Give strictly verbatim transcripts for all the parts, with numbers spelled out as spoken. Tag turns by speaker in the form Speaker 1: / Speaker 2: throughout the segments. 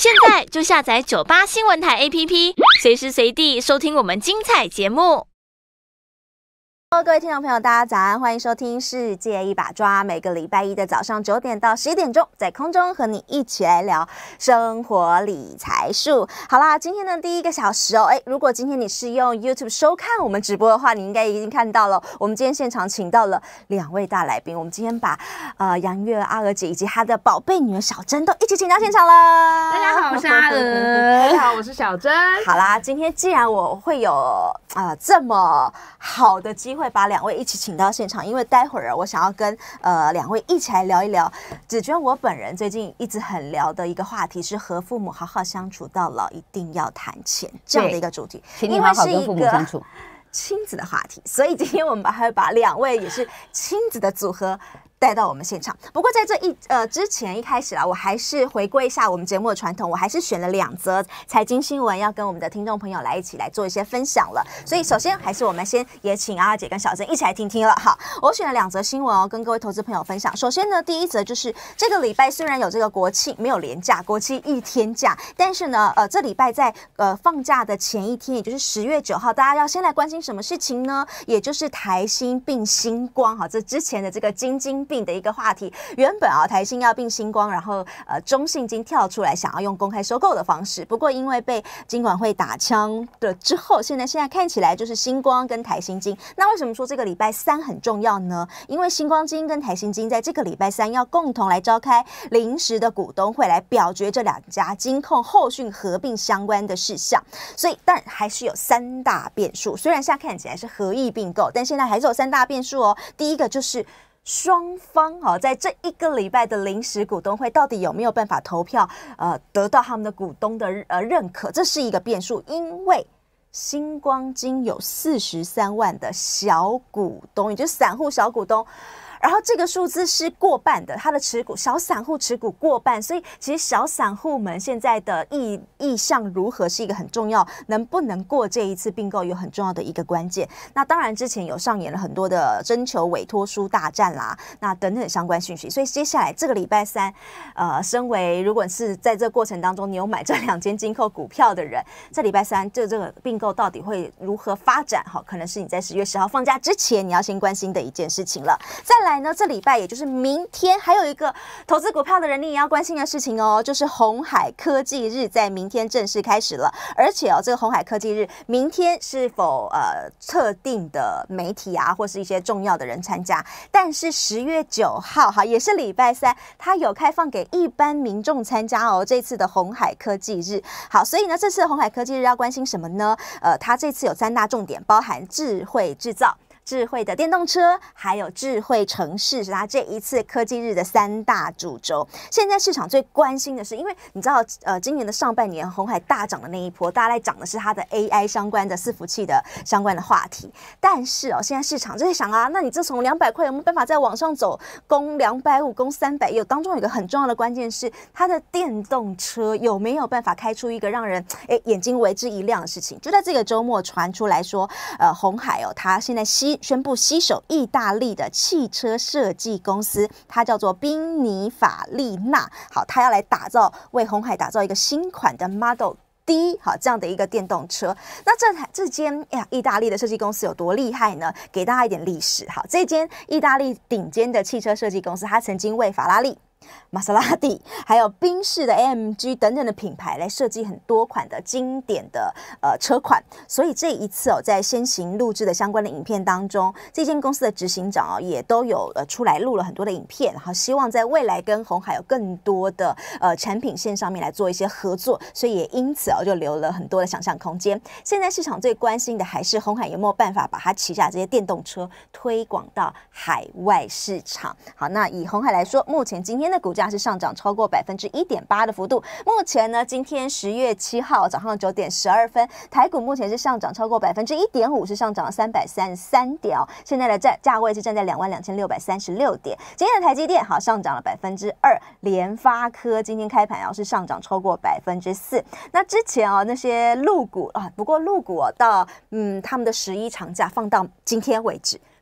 Speaker 1: 现在就下载九八新闻台 A P P， 随时随地收听我们精彩节目。
Speaker 2: 各位听众朋友，大家早安，欢迎收听《世界一把抓》。每个礼拜一的早上九点到十一点钟，在空中和你一起来聊生活理财术。好啦，今天的第一个小时哦，哎，如果今天你是用 YouTube 收看我们直播的话，你应该已经看到了。我们今天现场请到了两位大来宾，我们今天把呃杨月阿娥姐以及她的宝贝女儿小珍都一起请到现场了。
Speaker 3: 大家好，我是阿娥。大家好，我是小珍。
Speaker 2: 好啦，今天既然我会有啊、呃、这么好的机会。会把两位一起请到现场，因为待会儿我想要跟呃两位一起来聊一聊芷娟我本人最近一直很聊的一个话题是和父母好好相处到老一定要谈钱这样的一个主题，
Speaker 3: 请你好好跟父母相处，
Speaker 2: 亲子的话题，所以今天我们还会把两位也是亲子的组合带到我们现场。不过在这一呃之前一开始啦，我还是回归一下我们节目的传统，我还是选了两则财经新闻要跟我们的听众朋友来一起来做一些分享了。所以首先还是我们先也请阿姐跟小珍一起来听听了。好，我选了两则新闻哦，跟各位投资朋友分享。首先呢，第一则就是这个礼拜虽然有这个国庆没有连假，国庆一天假，但是呢，呃，这礼拜在呃放假的前一天，也就是十月九号，大家要先来关心什么事情呢？也就是台新并星光，哈，这之前的这个金金并的一个话题，原本啊台新要并星光，然后呃中信金跳出来想要用公开收购的方式，不过因为被金管会打枪了之后，现在现在看起来就是星光跟台新金。那为什么说这个礼拜三很重要呢？因为星光金跟台新金在这个礼拜三要共同来召开临时的股东会，来表决这两家金控后续合并相关的事项。所以但还是有三大变数，虽然现在看起来是合意并购，但现在还是有三大变数哦。第一个就是双方哦，在这一个礼拜的临时股东会，到底有没有办法投票，呃，得到他们的股东的呃认可，这是一个变数。因为星光金有四十三万的小股东，也就是散户小股东。然后这个数字是过半的，他的持股小散户持股过半，所以其实小散户们现在的意意向如何是一个很重要，能不能过这一次并购有很重要的一个关键。那当然之前有上演了很多的征求委托书大战啦，那等等相关讯息，所以接下来这个礼拜三，呃，身为如果是在这过程当中你有买这两间金控股票的人，这礼拜三就这个并购到底会如何发展？好，可能是你在十月十号放假之前你要先关心的一件事情了。再来呢，这礼拜也就是明天，还有一个投资股票的人你也要关心的事情哦，就是鸿海科技日在明天正式开始了。而且哦，这个鸿海科技日明天是否呃特定的媒体啊，或是一些重要的人参加？但是十月九号哈，也是礼拜三，它有开放给一般民众参加哦。这次的鸿海科技日，好，所以呢，这次的鸿海科技日要关心什么呢？呃，它这次有三大重点，包含智慧制造、智慧的电动车，还有智慧城市，是它这一次科技日的三大主轴。现在市场最关心的是，因为你知道，呃，今年的上半年鸿海大涨的那一波，大家来讲的是它的 A I 相关的伺服器的相关的话题。但是哦，现在市场就在想啊，那你这从两百块有没有办法再往上走，攻两百五，攻三百？有当中有一个很重要的关键是，它的电动车有没有办法开出一个让人哎眼睛为之一亮的事情？就在这个周末传出来说，呃，鸿海哦，它现在吸宣布携手意大利的汽车设计公司，它叫做宾尼法利纳。好，它要来打造为鸿海打造一个新款的 Model D 好这样的一个电动车。那这台这间呀意大利的设计公司有多厉害呢？给大家一点历史。好，这间意大利顶尖的汽车设计公司，它曾经为法拉利、玛莎拉蒂还有宾士的 A M G 等等的品牌来设计很多款的经典的呃车款，所以这一次哦，在先行录制的相关的影片当中，这间公司的执行长哦也都有呃出来录了很多的影片，然后希望在未来跟鸿海有更多的呃产品线上面来做一些合作，所以也因此哦就留了很多的想象空间。现在市场最关心的还是鸿海有没有办法把它旗下这些电动车推广到海外市场。好，那以鸿海来说，目前今天的股价是上涨超过百分之一点八的幅度。目前呢，今天十月七号早上九点十二分，台股目前是上涨超过百分之一点五，是上涨了三百三十三点哦。现在的价价位是站在两万两千六百三十六点。今天的台积电好上涨了百分之二，联发科今天开盘哦是上涨超过百分之四。那之前哦那些陆股啊，不过陆股哦到嗯他们的十一长假放到今天为止。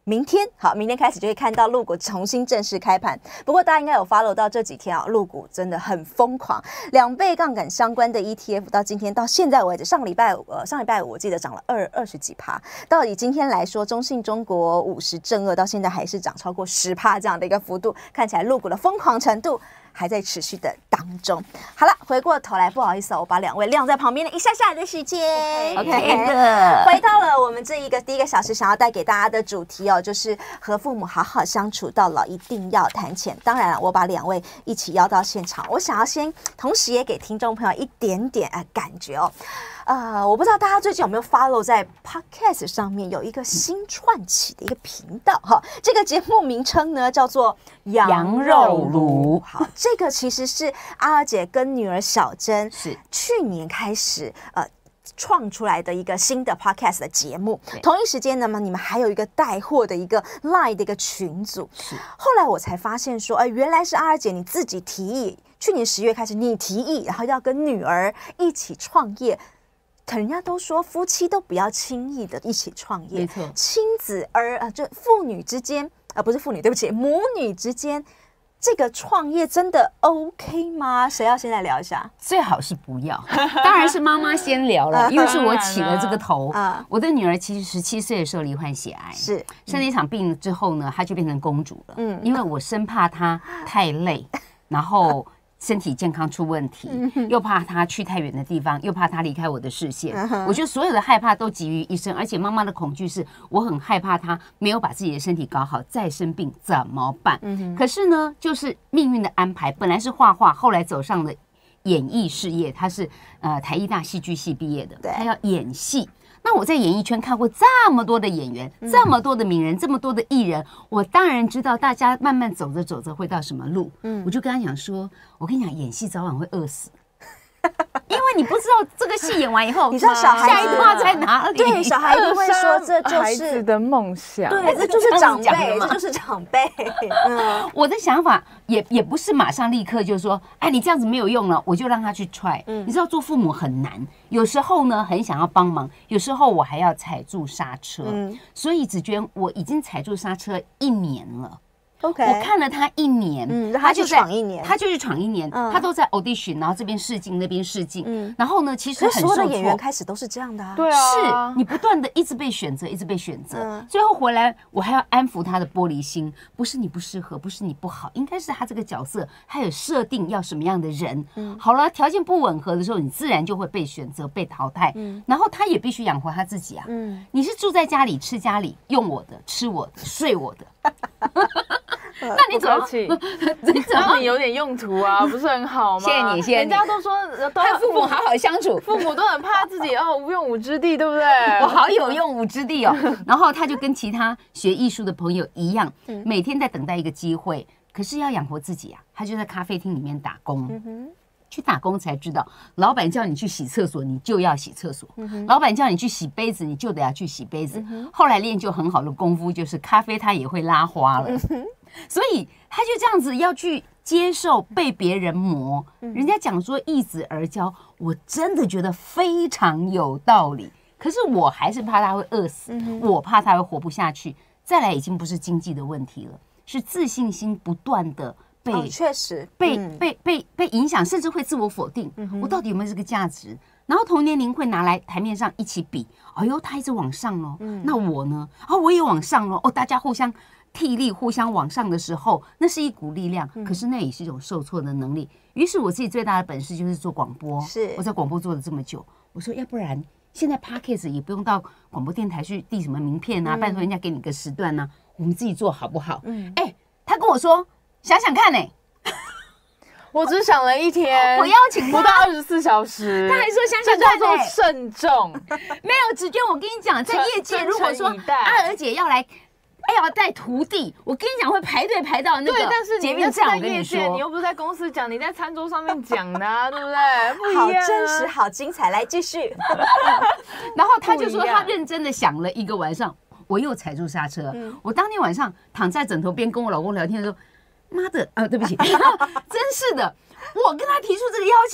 Speaker 2: 明天好，明天开始就会看到陆股重新正式开盘。不过大家应该有 follow 到这几天啊，陆股真的很疯狂，两倍杠杆相关的 E T F 到今天到现在为止，上个礼拜五呃上礼拜五我记得涨了二二十几趴，到以今天来说，中信中国五十正二到现在还是涨超过十趴这样的一个幅度，看起来陆股的疯狂程度还在持续的当中。好了，回过头来，不好意思啊，我把两位晾在旁边的一下下的时间
Speaker 1: ，OK 的，
Speaker 2: 回到了我们这一个第一个小时，想要带给大家的主题哦，就是和父母好好相处到老，一定要谈钱。当然了，我把两位一起邀到现场，我想要先，同时也给听众朋友一点点呃感觉哦。呃，我不知道大家最近有没有 follow 在 Podcast 上面有一个新串起的一个频道哈，这个节目名称呢叫做羊肉炉。好，这个其实是阿尔姐跟女儿小珍是去年开始呃创出来的一个新的 podcast 的节目。同一时间呢，你们还有一个带货的一个 line 的一个群组。是，后来我才发现说，哎、呃，原来是阿尔姐你自己提议，去年十月开始你提议，然后要跟女儿一起创业。人家都说夫妻都不要轻易的一起创业，没错，亲子而呃，就父女之间啊、呃，不是父女，对不起，母女之间。这个创业真的 OK 吗？谁要先来聊一下？
Speaker 4: 最好是不要，当然是妈妈先聊了，因为是我起了这个头。我的女儿其实十七岁的时候罹患血癌，是生了一场病之后呢，她就变成公主了。嗯，因为我生怕她太累，然后身体健康出问题，又怕他去太远的地方，又怕他离开我的视线。我觉得所有的害怕都集于一身，而且妈妈的恐惧是，我很害怕他没有把自己的身体搞好，再生病怎么办？可是呢，就是命运的安排，本来是画画，后来走上了演艺事业。他是呃台艺大戏剧系毕业的，他要演戏。那我在演艺圈看过这么多的演员，这么多的名人，这么多的艺人，我当然知道大家慢慢走着走着会到什么路。嗯，我就跟他讲说，我跟你讲，演戏早晚会饿死。因为你不知道这个戏演完以后，
Speaker 2: 你知道小孩
Speaker 4: 下一段在哪里？
Speaker 2: 对，小孩一定会说这就是
Speaker 3: 孩子的梦想。
Speaker 2: 对，这就是长辈，这就是长辈。
Speaker 4: 嗯，我的想法也也不是马上立刻就说，哎，你这样子没有用了，我就让他去 try。嗯，你知道做父母很难，有时候呢很想要帮忙，有时候我还要踩住刹车。嗯，所以子娟，我已经踩住刹车一年了。
Speaker 2: Okay.
Speaker 4: 我看了他一年，
Speaker 2: 嗯，他就闯一年，
Speaker 4: 他就去闯一年，嗯、他都在 audition， 然后这边试镜，那边试镜，嗯，然后呢，其实很受挫。
Speaker 2: 所有的演员开始都是这样的啊，
Speaker 3: 对啊，
Speaker 4: 是你不断的一直被选择，一直被选择，嗯、最后回来我还要安抚他的玻璃心，不是你不适合，不是你不好，应该是他这个角色，他有设定要什么样的人，嗯，好了，条件不吻合的时候，你自然就会被选择、被淘汰，嗯，然后他也必须养活他自己啊，嗯，你是住在家里吃家里，用我的，吃我的，睡我的。
Speaker 3: 那你怎么起？让你有点用途啊，不是很好吗？
Speaker 4: 谢谢你，谢谢你。
Speaker 3: 人家都说
Speaker 4: 和父母好好相处，
Speaker 3: 父母都很怕自己哦无用武之地，对不对？
Speaker 4: 我好有用武之地哦。然后他就跟其他学艺术的朋友一样，每天在等待一个机会，可是要养活自己啊。他就在咖啡厅里面打工。嗯去打工才知道，老板叫你去洗厕所，你就要洗厕所；嗯、老板叫你去洗杯子，你就得要去洗杯子。嗯、后来练就很好的功夫，就是咖啡他也会拉花了。嗯、所以他就这样子要去接受被别人磨。嗯、人家讲说易子而教，我真的觉得非常有道理。可是我还是怕他会饿死，嗯、我怕他会活不下去。再来，已经不是经济的问题了，是自信心不断的。被
Speaker 2: 确、哦、实
Speaker 4: 被、嗯、被被被影响，甚至会自我否定。嗯、我到底有没有这个价值？然后同年龄会拿来台面上一起比。哎呦，他一直往上咯，嗯、那我呢？哦，我也往上咯。哦，大家互相替力、互相往上的时候，那是一股力量。嗯、可是那也是一种受挫的能力。于是我自己最大的本事就是做广播。是我在广播做了这么久，我说要不然现在 Podcast 也不用到广播电台去递什么名片啊，嗯、拜托人家给你个时段啊，我们自己做好不好？嗯，哎，他跟我说。想想看呢、欸，
Speaker 3: 我只想了一天，
Speaker 4: 我邀请
Speaker 3: 不到二十四小时，
Speaker 4: 他还说想想看、欸，
Speaker 3: 这叫做慎重。
Speaker 4: 没有子娟，我跟你讲，在业界如果说阿娥姐要来，哎呀带徒弟，我跟你讲会排队排到那个。
Speaker 3: 对，但是你
Speaker 4: 又
Speaker 3: 在业界，你又不是在公司讲，你在餐桌上面讲的、啊，对不对？不一样、啊，
Speaker 2: 好真实，好精彩，来继续。
Speaker 4: 然后他就说他认真的想了一个晚上，我又踩住刹车。嗯、我当天晚上躺在枕头边跟我老公聊天的时候。妈的，呃，对不起，真是的，我跟他提出这个邀请，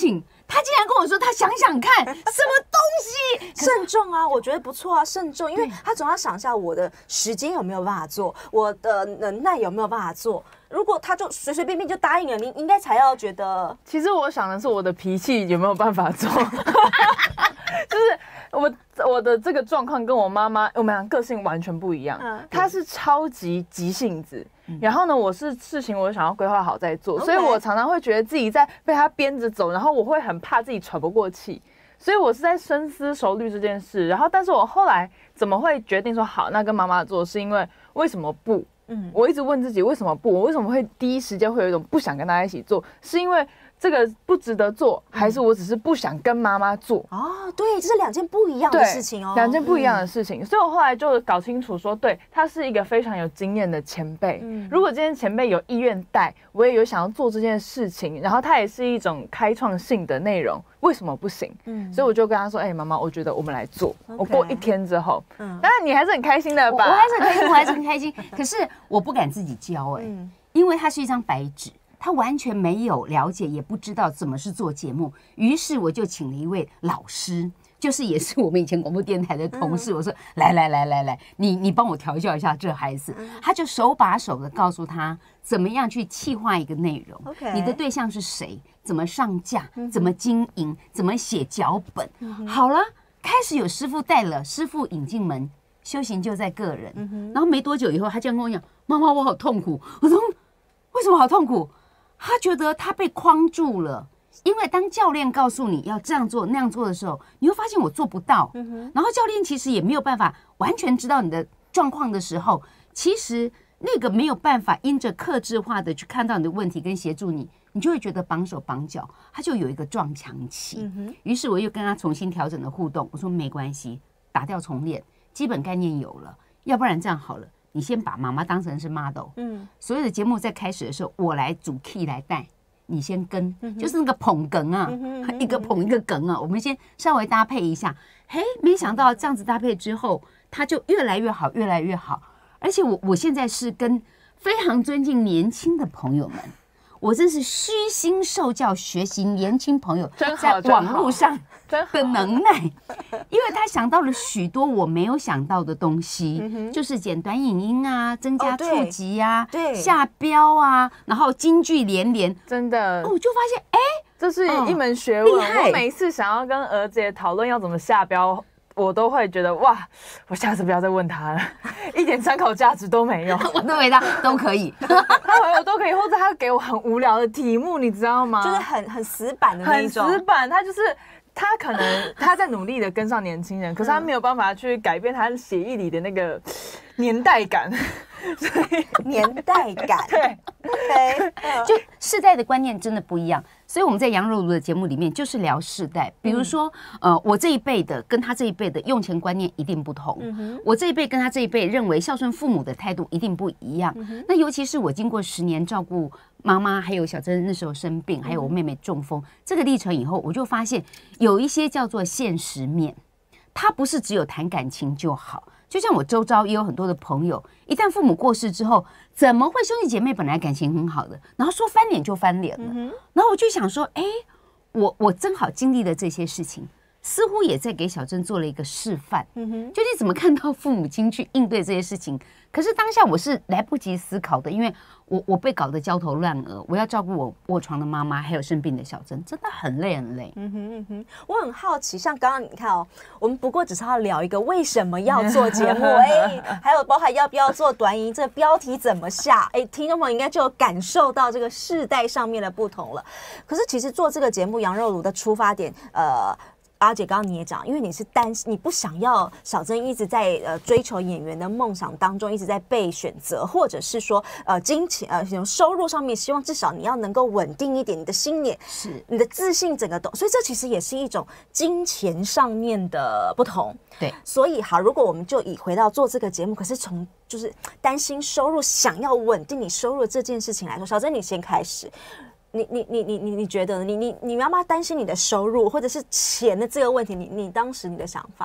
Speaker 4: 他竟然跟我说他想想看什么东西，
Speaker 2: 慎重啊，我觉得不错啊，慎重，因为他总要想一下我的时间有没有办法做，我的能耐有没有办法做。如果他就随随便便就答应了，你应该才要觉得。其
Speaker 3: 实我想的是我的脾气有没有办法做，就是我我的这个状况跟我妈妈，我们俩个性完全不一样。嗯，她是超级急性子，嗯、然后呢，我是事情我想要规划好再做， okay. 所以我常常会觉得自己在被她编着走，然后我会很怕自己喘不过气。所以我是在深思熟虑这件事，然后但是我后来怎么会决定说好，那跟妈妈做，是因为为什么不？嗯，我一直问自己为什么不？我为什么会第一时间会有一种不想跟大家一起做？是因为这个不值得做，还是我只是不想跟妈妈做？
Speaker 2: 哦，对，这是两件不一样的事情哦，
Speaker 3: 两件不一样的事情。嗯、所以我后来就搞清楚说，对，他是一个非常有经验的前辈。嗯，如果今天前辈有意愿带，我也有想要做这件事情，然后他也是一种开创性的内容，为什么不行？嗯，所以我就跟他说，哎、欸，妈妈，我觉得我们来做。Okay. 我过一天之后，嗯，当然你还是很开心的吧？
Speaker 4: 我, 我还是很开心，我还是很开心。可是我不敢自己教、欸，哎、嗯，因为它是一张白纸。他完全没有了解，也不知道怎么是做节目，于是我就请了一位老师，就是也是我们以前广播电台的同事。嗯、我说：“来来来来来，你你帮我调教一下这孩子。嗯”他就手把手的告诉他怎么样去企划一个内容。Okay. 你的对象是谁？怎么上架？嗯、怎么经营？怎么写脚本？嗯、好了，开始有师傅带了，师傅引进门，修行就在个人。嗯、然后没多久以后，他这样跟我讲：“妈妈，我好痛苦。”我说：“为什么好痛苦？”他觉得他被框住了，因为当教练告诉你要这样做那样做的时候，你会发现我做不到。嗯、然后教练其实也没有办法完全知道你的状况的时候，其实那个没有办法因着客制化的去看到你的问题跟协助你，你就会觉得绑手绑脚，他就有一个撞墙期。嗯、于是我又跟他重新调整了互动，我说没关系，打掉重练，基本概念有了，要不然这样好了。你先把妈妈当成是 model， 嗯，所有的节目在开始的时候，我来主 key 来带，你先跟，嗯、就是那个捧哏啊，嗯、一个捧一个哏啊，我们先稍微搭配一下。嘿，没想到这样子搭配之后，它就越来越好，越来越好。而且我我现在是跟非常尊敬年轻的朋友们，我真是虚心受教学习年轻朋友在网络上的能耐，因为他想到了许多我没有想到的东西，嗯、就是剪短影音啊，增加触及啊，
Speaker 2: 哦、
Speaker 4: 下标啊，然后金句连连，
Speaker 3: 真的，
Speaker 4: 哦、我就发现，哎，
Speaker 3: 这是一门学问。
Speaker 4: 哦、
Speaker 3: 我每一次想要跟娥姐讨论要怎么下标，我都会觉得哇，我下次不要再问他了，一点参考价值都没有。
Speaker 4: 我都回答都可以，
Speaker 3: 他回我都可以，或者他给我很无聊的题目，你知道吗？
Speaker 2: 就是很很死板的那一种，
Speaker 3: 很死板。他就是他可能他在努力的跟上年轻人，可是他没有办法去改变他血液里的那个年代感。
Speaker 2: 所以年代感，
Speaker 3: 对
Speaker 2: ，OK，
Speaker 4: 就世代的观念真的不一样。所以我们在杨柔如的节目里面就是聊世代，比如说，嗯、呃，我这一辈的跟他这一辈的用钱观念一定不同。嗯、我这一辈跟他这一辈认为孝顺父母的态度一定不一样。嗯、那尤其是我经过十年照顾妈妈，还有小珍那时候生病，还有我妹妹中风、嗯、这个历程以后，我就发现有一些叫做现实面，它不是只有谈感情就好。就像我周遭也有很多的朋友，一旦父母过世之后，怎么会兄弟姐妹本来感情很好的，然后说翻脸就翻脸了？嗯、然后我就想说，哎，我我正好经历了这些事情，似乎也在给小珍做了一个示范。嗯、就你怎么看到父母亲去应对这些事情？可是当下我是来不及思考的，因为我我被搞得焦头烂额，我要照顾我卧床的妈妈，还有生病的小珍，真的很累很累。
Speaker 2: 嗯哼嗯哼，我很好奇，像刚刚你看哦，我们不过只是要聊一个为什么要做节目，哎，还有包含要不要做短影，这个标题怎么下，哎，听众朋友应该就有感受到这个世代上面的不同了。可是其实做这个节目，羊肉炉的出发点，呃。阿姐，刚刚你也讲，因为你是担心，你不想要小珍一直在呃追求演员的梦想当中一直在被选择，或者是说呃金钱呃收入上面，希望至少你要能够稳定一点，你的心也
Speaker 4: 是
Speaker 2: 你的自信整个都，所以这其实也是一种金钱上面的不同。
Speaker 4: 对，
Speaker 2: 所以好，如果我们就以回到做这个节目，可是从就是担心收入，想要稳定你收入的这件事情来说，小珍你先开始。你你你你你你觉得你你你妈妈担心你的收入或者是钱的这个问题，你你当时你的想法？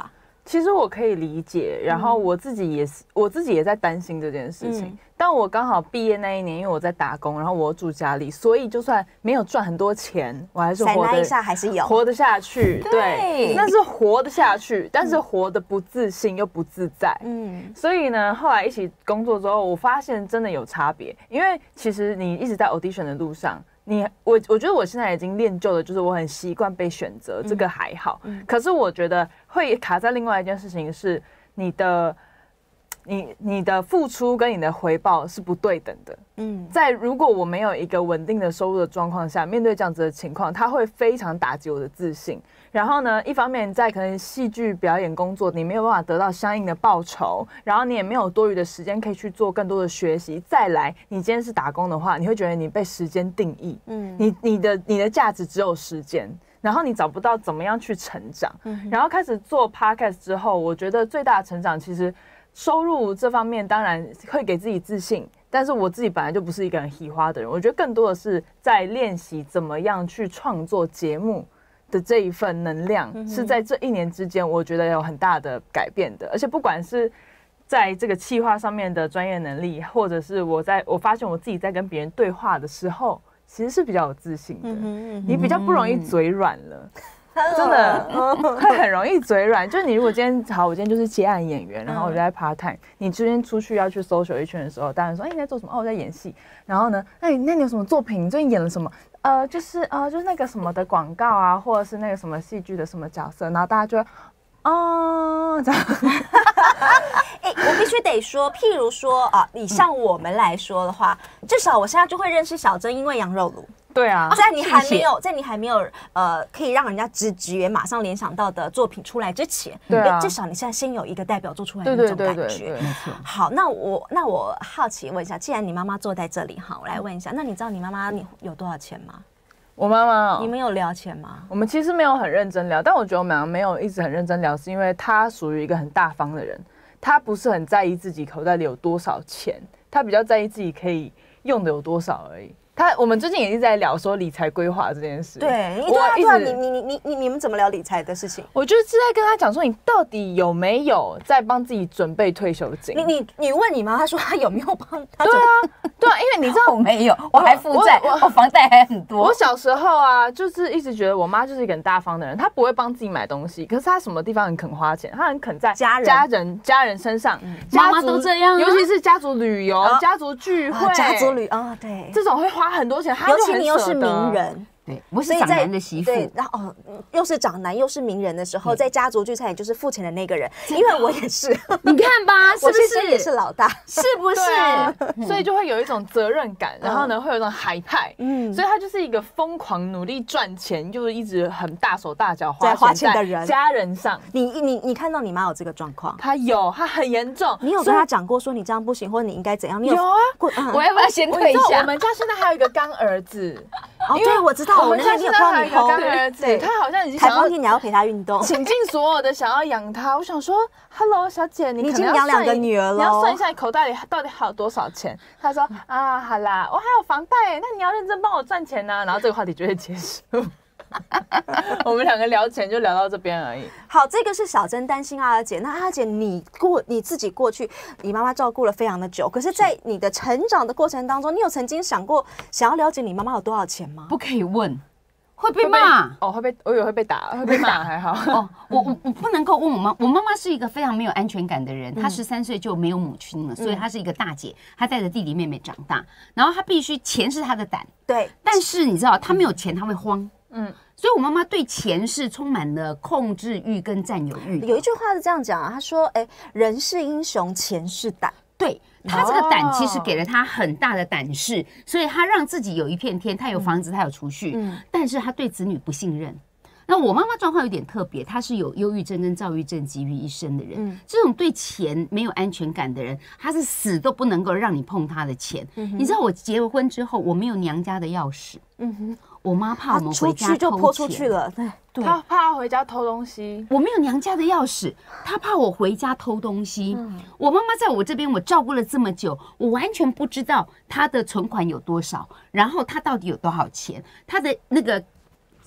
Speaker 3: 其实我可以理解，然后我自己也是，我自己也在担心这件事情。嗯、但我刚好毕业那一年，因为我在打工，然后我住家里，所以就算没有赚很多钱，我还是活得
Speaker 2: 一下还是有
Speaker 3: 活得下去。对，对那是活得下去，但是活得不自信又不自在。嗯，所以呢，后来一起工作之后，我发现真的有差别，因为其实你一直在 audition 的路上。你我我觉得我现在已经练就了，就是我很习惯被选择，嗯、这个还好。嗯、可是我觉得会卡在另外一件事情是你的，你你的付出跟你的回报是不对等的。嗯，在如果我没有一个稳定的收入的状况下，面对这样子的情况，它会非常打击我的自信。然后呢，一方面在可能戏剧表演工作，你没有办法得到相应的报酬，然后你也没有多余的时间可以去做更多的学习。再来，你今天是打工的话，你会觉得你被时间定义，嗯，你你的你的价值只有时间，然后你找不到怎么样去成长。嗯、然后开始做 podcast 之后，我觉得最大的成长其实收入这方面当然会给自己自信。但是我自己本来就不是一个很喜花的人，我觉得更多的是在练习怎么样去创作节目的这一份能量，嗯、是在这一年之间，我觉得有很大的改变的。而且不管是在这个企划上面的专业能力，或者是我在我发现我自己在跟别人对话的时候，其实是比较有自信的。嗯嗯、你比较不容易嘴软了。真的会很容易嘴软，就是你如果今天好，我今天就是接案演员，然后我就在 part time， 你今天出去要去 social 一圈的时候，当然说，哎、欸，你在做什么？哦，我在演戏。然后呢，那你那你有什么作品？你最近演了什么？呃，就是呃，就是那个什么的广告啊，或者是那个什么戏剧的什么角色，然后大家就会哦这样。
Speaker 2: 哎、欸，我必须得说，譬如说啊，以像我们来说的话，嗯、至少我现在就会认识小珍，因为羊肉炉。
Speaker 3: 对啊，
Speaker 2: 在你还没有在你还没有呃可以让人家直觉马上联想到的作品出来之前，
Speaker 3: 对啊，
Speaker 2: 至少你现在先有一个代表作出来的那种感觉。对对对对，没错。好，那我那我好奇问一下，既然你妈妈坐在这里哈，我来问一下，那你知道你妈妈你有多少钱吗？
Speaker 3: 我妈妈、哦，
Speaker 2: 你们有聊钱吗？
Speaker 3: 我们其实没有很认真聊，但我觉得我们没有一直很认真聊，是因为她属于一个很大方的人，她不是很在意自己口袋里有多少钱，她比较在意自己可以用的有多少而已。他我们最近也是在聊说理财规划这件事。
Speaker 2: 对，我一直你你你你你你们怎么聊理财的事情？
Speaker 3: 我就是在跟他讲说，你到底有没有在帮自己准备退休金？
Speaker 2: 你你你问你妈，她说她有没有帮他？
Speaker 3: 对啊，对啊，因为你知道
Speaker 4: 我没有，我还负债，我, 我, 我房贷还很多。
Speaker 3: 我小时候啊，就是一直觉得我妈就是一个很大方的人，她不会帮自己买东西，可是她什么地方很肯花钱，她很肯在
Speaker 2: 家人
Speaker 3: 家人家人身上，
Speaker 4: 嗯、妈妈都这样、啊，
Speaker 3: 尤其是家族旅游、哦、家族聚会、
Speaker 2: 啊、家族旅啊、哦，对，
Speaker 3: 这种会花很多钱，
Speaker 2: 尤其你又是名人。
Speaker 4: 对，我是长男的媳妇，
Speaker 2: 对，然后哦，又是长男又是名人的时候，在家族聚餐也就是付钱的那个人，因为我也是，
Speaker 4: 你看吧，是不是
Speaker 2: 也是老大，
Speaker 4: 是不是？
Speaker 3: 啊、所以就会有一种责任感，然后呢，会有一种海派，嗯，所以他就是一个疯狂努力赚钱，就是一直很大手大脚花钱
Speaker 2: 花钱的人，
Speaker 3: 家人上。
Speaker 2: 你你你看到你妈有这个状况？
Speaker 3: 她有，她很严重。
Speaker 2: 你有跟她讲过说你这样不行，或者你应该怎样？你有,
Speaker 3: 有啊，
Speaker 2: 嗯、
Speaker 4: 我要不要先退一下？
Speaker 3: 我们家现在还有一个干儿子。
Speaker 2: 哦，对，我知道，
Speaker 3: 我们家现在还有一个干儿子，他好像已经
Speaker 2: 台风天你要陪他运动，
Speaker 3: 倾尽所有的想要养他。我想说 ，Hello， 小姐，你
Speaker 2: 已经养两个女儿了，
Speaker 3: 你要算一下你口袋里到底还有多少钱。他说啊，好啦，我还有房贷，那你要认真帮我赚钱呐、啊。然后这个话题就会结束。我们两个聊钱就聊到这边而已。
Speaker 2: 好，这个是小珍担心阿姐。那阿姐，你过你自己过去，你妈妈照顾了非常的久，可是，在你的成长的过程当中，你有曾经想过想要了解你妈妈有多少钱吗？
Speaker 4: 不可以问，会被骂
Speaker 3: 哦，会被我以为会被打，会被打还好。
Speaker 4: 哦，我我我不能够问我妈，我妈妈是一个非常没有安全感的人，她十三岁就没有母亲了，所以她是一个大姐，她带着弟弟妹妹长大，然后她必须钱是她的胆，
Speaker 2: 对，
Speaker 4: 但是你知道，她没有钱，她会慌。嗯，所以我妈妈对钱是充满了控制欲跟占有欲。
Speaker 2: 有一句话是这样讲啊，她说：“哎、欸，人是英雄，钱是胆。”
Speaker 4: 对，她这个胆其实给了她很大的胆识，所以她让自己有一片天，她有房子，她有储蓄，嗯、但是她对子女不信任。那我妈妈状况有点特别，她是有忧郁症跟躁郁症集于一身的人。嗯、这种对钱没有安全感的人，她是死都不能够让你碰她的钱。嗯、你知道我结了婚之后，我没有娘家的钥匙。嗯哼，我妈怕我们回家偷钱，
Speaker 2: 就泼出去了。对，
Speaker 3: 对，她怕回家偷东西。
Speaker 4: 我没有娘家的钥匙，她怕我回家偷东西。嗯、我妈妈在我这边，我照顾了这么久，我完全不知道她的存款有多少，然后她到底有多少钱，她的那个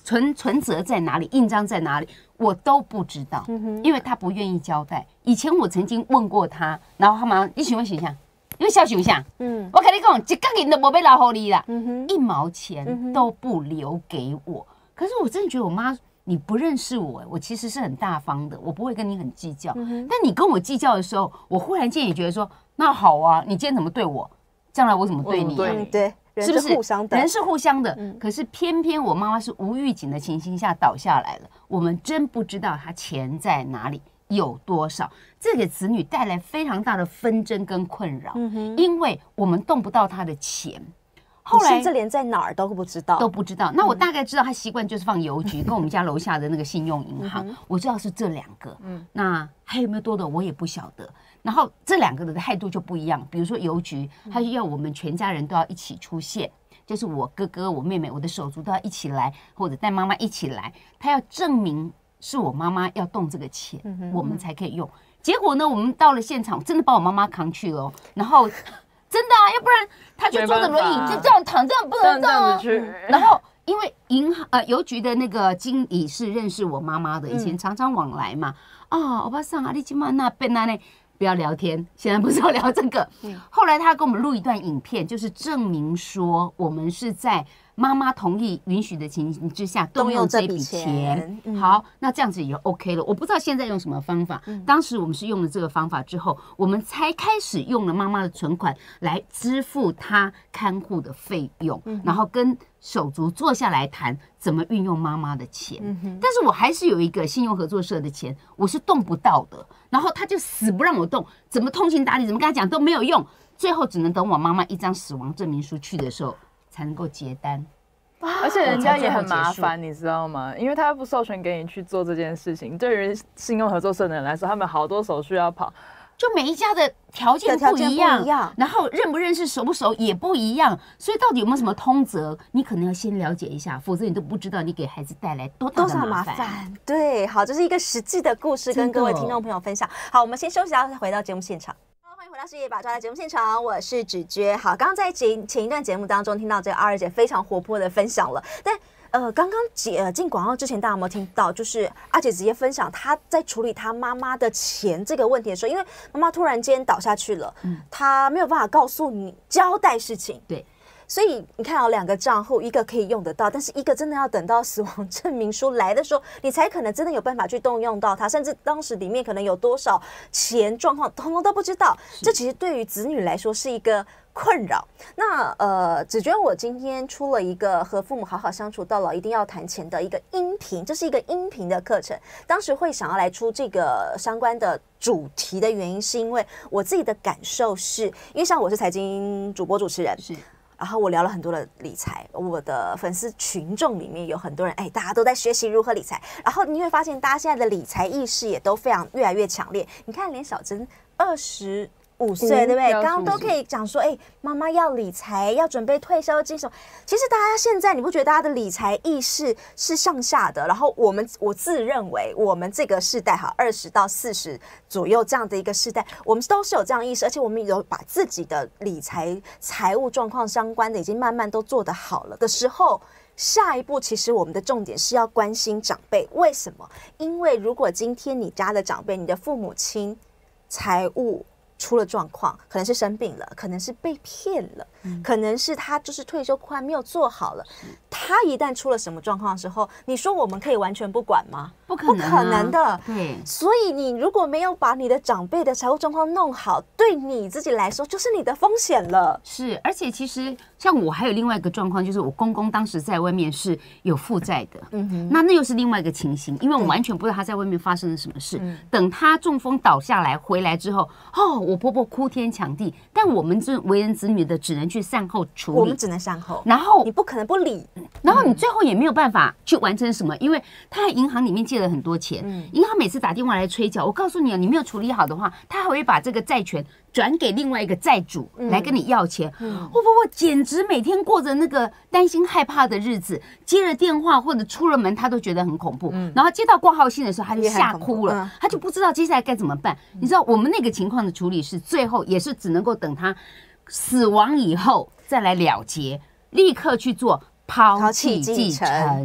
Speaker 4: 存存折在哪里，印章在哪里，我都不知道，因为他不愿意交代。以前我曾经问过他，然后他马上你想不想想？因为小想想，嗯，我跟你讲，一角银都没被留给你啦，一毛钱都不留给我。可是我真的觉得我妈。你不认识我，我其实是很大方的，我不会跟你很计较。嗯、但你跟我计较的时候，我忽然间也觉得说，那好啊，你今天怎么对我，将来我怎么对你、啊？
Speaker 2: 对对，
Speaker 4: 是不是
Speaker 2: 互相的？
Speaker 4: 人是互相的。嗯、可是偏偏我妈妈是无预警的情形下倒下来了，我们真不知道她钱在哪里，有多少，这给子女带来非常大的纷争跟困扰，嗯、因为我们动不到她的钱。
Speaker 2: 后来甚至连在哪儿都不知道，
Speaker 4: 都不知道。那我大概知道他习惯就是放邮局，跟我们家楼下的那个信用银行，我知道是这两个。嗯，那还有没有多的我也不晓得。然后这两个的态度就不一样，比如说邮局，他就要我们全家人都要一起出现，就是我哥哥、我妹妹、我的手足都要一起来，或者带妈妈一起来，他要证明是我妈妈要动这个钱，我们才可以用。结果呢，我们到了现场，真的把我妈妈扛去了，然后。真的啊，要不然他就坐着轮椅就这样躺，这样不能动啊。然后因为银行呃邮局的那个经理是认识我妈妈的，以前常常往来嘛。啊，欧巴桑啊，你今晚那边那呢？不要聊天，现在不是要聊这个。后来他给我们录一段影片，就是证明说我们是在妈妈同意允许的情形之下动用这笔钱。好，那这样子也 OK 了。我不知道现在用什么方法，当时我们是用了这个方法之后，我们才开始用了妈妈的存款来支付她看护的费用，然后跟手足坐下来谈怎么运用妈妈的钱。但是我还是有一个信用合作社的钱，我是动不到的。然后他就死不让我动，怎么通情达理，怎么跟他讲都没有用，最后只能等我妈妈一张死亡证明书去的时候才能够结单。
Speaker 3: 而且人家也很麻烦，你知道吗？因为他不授权给你去做这件事情，对于信用合作社的人来说，他们好多手续要跑。
Speaker 4: 就每一家的条件不一样，然后认不认识、熟不熟也不一样，所以到底有没有什么通则，你可能要先了解一下，否则你都不知道你给孩子带来多大的麻烦。
Speaker 2: 对，好，这是一个实际的故事，跟各位听众朋友分享。好，我们先休息一下，再回到节目现场。欢迎回到事业把抓的节目现场，我是芷娟。好，刚刚在前前一段节目当中听到这个阿二姐非常活泼的分享了，但。呃，刚刚进进广告之前，大家有没有听到？就是阿姐直接分享她在处理她妈妈的钱这个问题的时候，因为妈妈突然间倒下去了，嗯，她没有办法告诉你交代事情，
Speaker 4: 对，
Speaker 2: 所以你看有两个账户，一个可以用得到，但是一个真的要等到死亡证明书来的时候，你才可能真的有办法去动用到它，甚至当时里面可能有多少钱状况，通通都不知道。这其实对于子女来说是一个困扰。那呃，芷娟，我今天出了一个和父母好好相处到老一定要谈钱的一个音频，这是一个音频的课程。当时会想要来出这个相关的主题的原因，是因为我自己的感受是，因为像我是财经主播主持人，是。然后我聊了很多的理财，我的粉丝群众里面有很多人，哎，大家都在学习如何理财。然后你会发现，大家现在的理财意识也都非常越来越强烈。你看，连小珍二十五岁，对不对？刚刚都可以讲说，哎，妈妈要理财，要准备退休金什么。其实大家现在，你不觉得大家的理财意识是向下的？然后我们，我自认为我们这个世代，哈，二十到四十左右这样的一个世代，我们都是有这样的意识，而且我们有把自己的理财财务状况相关的，已经慢慢都做得好了的时候。下一步，其实我们的重点是要关心长辈。为什么？因为如果今天你家的长辈，你的父母亲财务出了状况，可能是生病了，可能是被骗了，嗯、可能是他就是退休款没有做好了。他一旦出了什么状况的时候，你说我们可以完全不管吗？
Speaker 4: 不可能、啊，
Speaker 2: 不可能的。
Speaker 4: 对，
Speaker 2: 所以你如果没有把你的长辈的财务状况弄好，对你自己来说就是你的风险了。
Speaker 4: 是，而且其实像我还有另外一个状况，就是我公公当时在外面是有负债的，嗯哼，那那又是另外一个情形，因为我完全不知道他在外面发生了什么事。嗯、等他中风倒下来回来之后，哦，我婆婆哭天抢地，但我们这为人子女的只能去善后处理，
Speaker 2: 我们只能善后，
Speaker 4: 然后
Speaker 2: 你不可能不理，
Speaker 4: 然后你最后也没有办法去完成什么，因为他在银行里面借了很多钱，银行每次打电话来催缴，我告诉你啊，你没有处理好的话，他还会把这个债权转给另外一个债主来跟你要钱。我婆婆简直每天过着那个担心害怕的日子，接了电话或者出了门，他都觉得很恐怖。然后接到挂号信的时候，他就吓哭了，他就不知道接下来该怎么办。你知道我们那个情况的处理是，最后也是只能够等他死亡以后再来了结，立刻去做抛弃继承。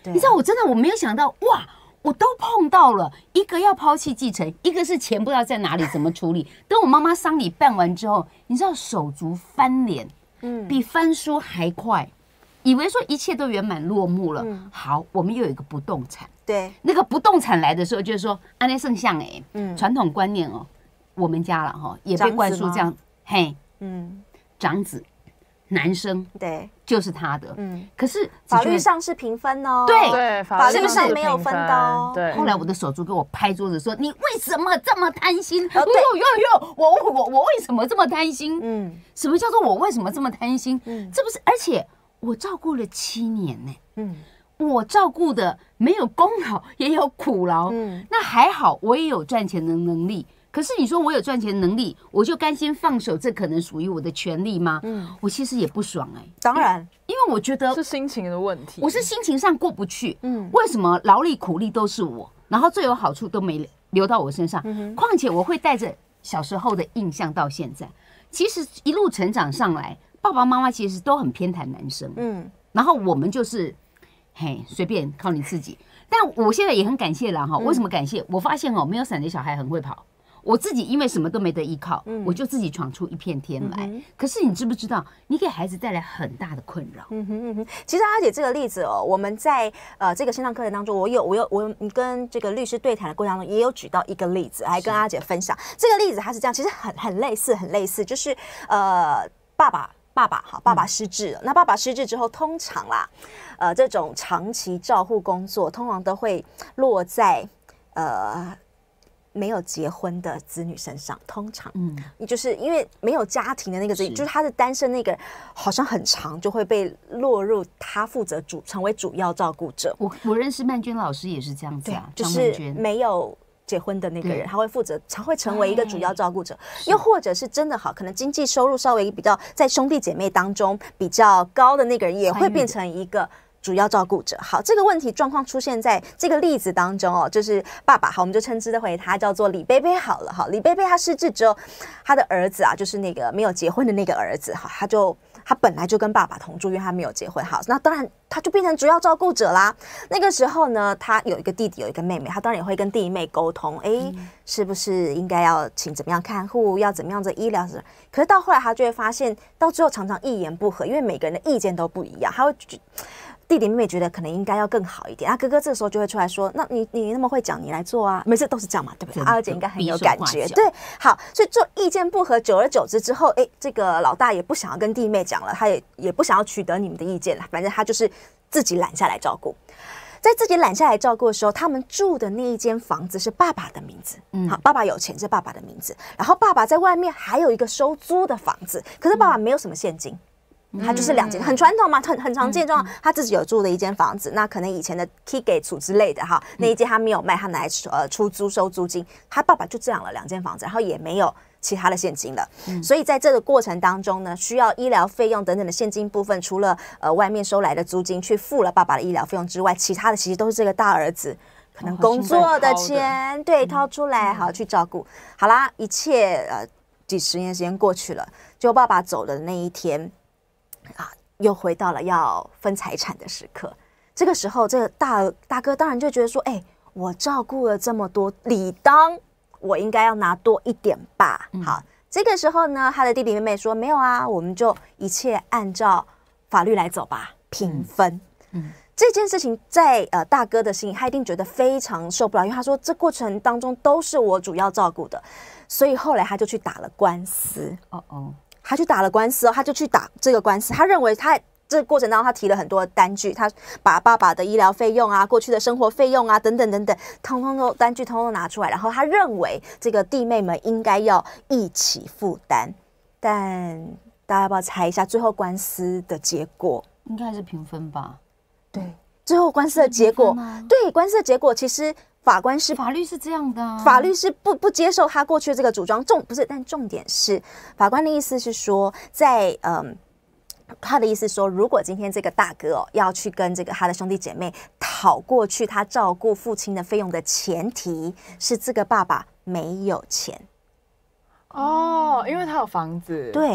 Speaker 4: 你知道我真的我没有想到，哇，我都碰到了，一个要抛弃继承，一个是钱不知道在哪里怎么处理。等我妈妈丧礼办完之后，你知道手足翻脸，嗯，比翻书还快。以为说一切都圆满落幕了，嗯、好，我们又有一个不动产，
Speaker 2: 对，
Speaker 4: 那个不动产来的时候，就是说安内圣像哎，嗯，传统观念哦，我们家了哈，也被灌输这样，嘿，嗯，长子，男生，对，就是他的，嗯，可是
Speaker 2: 法律上是平分哦，
Speaker 4: 对
Speaker 3: 对，
Speaker 2: 法律上没有分的哦，
Speaker 3: 对。
Speaker 4: 后来我的手足给我拍桌子说：“你为什么这么贪心？”哦，对，有有有，我我我为什么这么贪心？嗯，什么叫做我为什么这么贪心？嗯，这不是，而且。我照顾了七年呢、欸，嗯，我照顾的没有功劳也有苦劳，嗯，那还好，我也有赚钱的能力。可是你说我有赚钱能力，我就甘心放手，这可能属于我的权利吗？嗯，我其实也不爽哎、欸。
Speaker 2: 当然，
Speaker 4: 因为我觉得
Speaker 3: 是心情的问题，
Speaker 4: 我是心情上过不去。嗯，为什么劳力苦力都是我，然后最有好处都没留到我身上？嗯、况且我会带着小时候的印象到现在，其实一路成长上来。爸爸妈妈其实都很偏袒男生，嗯，然后我们就是，嘿，随便靠你自己。但我现在也很感谢啦哈，为什么感谢？我发现哦，没有伞的小孩很会跑。我自己因为什么都没得依靠，嗯、我就自己闯出一片天来。嗯、可是你知不知道，你给孩子带来很大的困扰？
Speaker 2: 嗯哼嗯哼。其实阿姐这个例子哦，我们在呃这个线上课程当中，我有我有我有跟这个律师对谈的过程当中，也有举到一个例子来跟阿姐分享。这个例子它是这样，其实很很类似，很类似，就是呃爸爸。爸爸好，爸爸失智了。嗯、那爸爸失智之后，通常啦，呃，这种长期照护工作，通常都会落在呃没有结婚的子女身上。通常，嗯，就是因为没有家庭的那个子女，就是他是单身那个，好像很长就会被落入他负责主成为主要照顾者。
Speaker 4: 我我认识曼娟老师也是这样子啊，
Speaker 2: 就是没有。结婚的那个人，他会负责，他会成为一个主要照顾者，又或者是真的好，可能经济收入稍微比较在兄弟姐妹当中比较高的那个人，也会变成一个主要照顾者。好，这个问题状况出现在这个例子当中哦，就是爸爸，好，我们就称之为他叫做李贝贝好了。哈，李贝贝他失智之后，他的儿子啊，就是那个没有结婚的那个儿子，哈，他就。他本来就跟爸爸同住，因为他没有结婚。好，那当然他就变成主要照顾者啦。那个时候呢，他有一个弟弟，有一个妹妹，他当然也会跟弟妹沟通，哎、嗯，是不是应该要请怎么样看护，要怎么样的医疗？可是到后来，他就会发现，到最后常常一言不合，因为每个人的意见都不一样，他会。弟弟妹妹觉得可能应该要更好一点，啊，哥哥这个时候就会出来说：“那你你那么会讲，你来做啊！”每次都是这样嘛，对不对？阿姐应该很有感觉，对。好，所以做意见不合，久而久之之后，哎，这个老大也不想要跟弟妹讲了，他也也不想要取得你们的意见了，反正他就是自己揽下来照顾。在自己揽下来照顾的时候，他们住的那一间房子是爸爸的名字，嗯，好，爸爸有钱是爸爸的名字，然后爸爸在外面还有一个收租的房子，可是爸爸没有什么现金。他就是两间，很传统嘛，很很常见状况。他自己有住的一间房子，那可能以前的 key 给处之类的哈，那一间他没有卖，他拿来呃出租收租金。他爸爸就这样了，两间房子，然后也没有其他的现金了。嗯、所以在这个过程当中呢，需要医疗费用等等的现金部分，除了呃外面收来的租金去付了爸爸的医疗费用之外，其他的其实都是这个大儿子可能工作的钱，哦、对，掏出来好去照顾。好啦，一切呃几十年时间过去了，就爸爸走的那一天。啊，又回到了要分财产的时刻。这个时候，这个大大哥当然就觉得说：“哎、欸，我照顾了这么多，理当我应该要拿多一点吧。嗯”好，这个时候呢，他的弟弟妹妹说：“没有啊，我们就一切按照法律来走吧，平分。嗯”嗯，这件事情在呃大哥的心里，他一定觉得非常受不了，因为他说这过程当中都是我主要照顾的，所以后来他就去打了官司。哦哦。他去打了官司哦，他就去打这个官司。他认为他这个过程当中，他提了很多单据，他把爸爸的医疗费用啊、过去的生活费用啊等等等等，通通都单据通通拿出来。然后他认为这个弟妹们应该要一起负担。但大家要不要猜一下最后官司的结果？
Speaker 4: 应该是平分吧？
Speaker 2: 对，最后官司的结果，对，官司的结果其实。法官是
Speaker 4: 法律是这样的、啊，
Speaker 2: 法律是不不接受他过去的这个主张，重不是，但重点是法官的意思是说，在嗯，他的意思说，如果今天这个大哥哦要去跟这个他的兄弟姐妹讨过去他照顾父亲的费用的前提是这个爸爸没有钱。
Speaker 3: 哦，因为他有房子。
Speaker 2: 对，